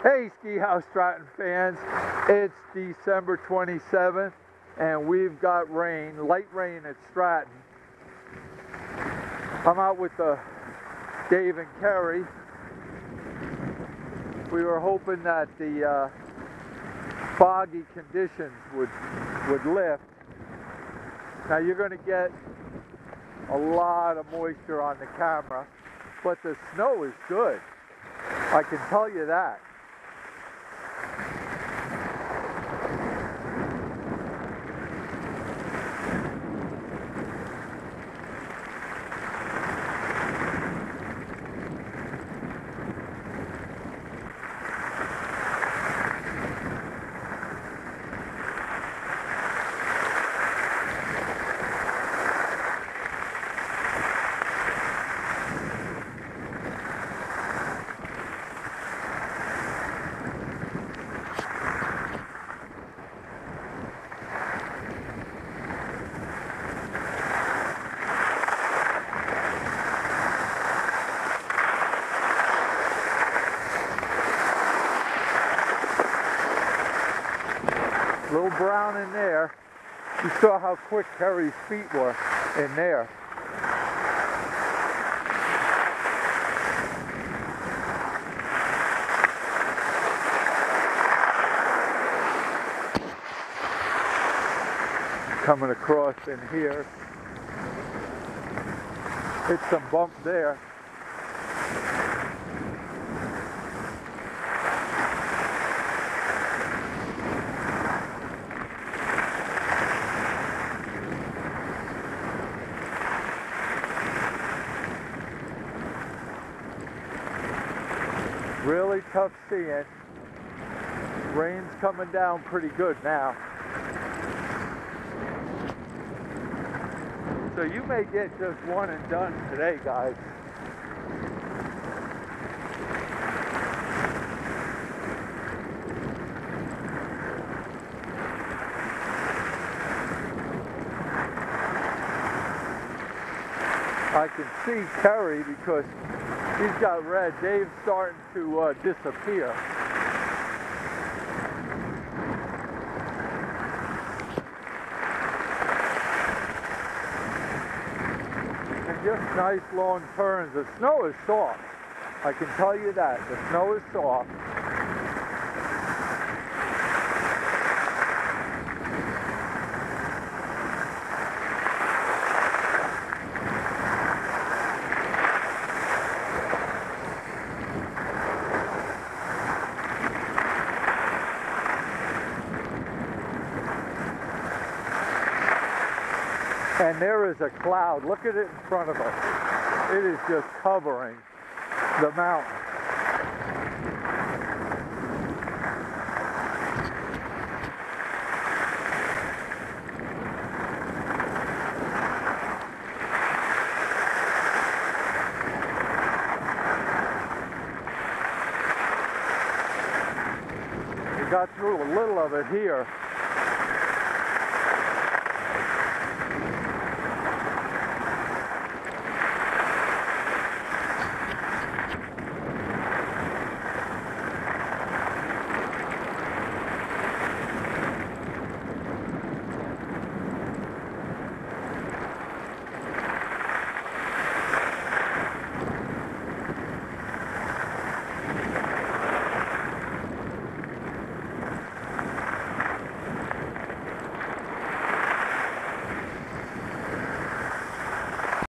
Hey Ski House Stratton fans, it's December 27th and we've got rain, light rain at Stratton. I'm out with Dave and Kerry. We were hoping that the foggy conditions would lift. Now you're going to get a lot of moisture on the camera, but the snow is good. I can tell you that. A little brown in there. You saw how quick Kerry's feet were in there. Coming across in here. Hit some bump there. Really tough seeing. Rain's coming down pretty good now. So you may get just one and done today, guys. I can see Kerry because he's got red. Dave's starting to disappear. And just nice long turns. The snow is soft. I can tell you that. The snow is soft. And there is a cloud. Look at it in front of us. It is just covering the mountain. We got through a little of it here.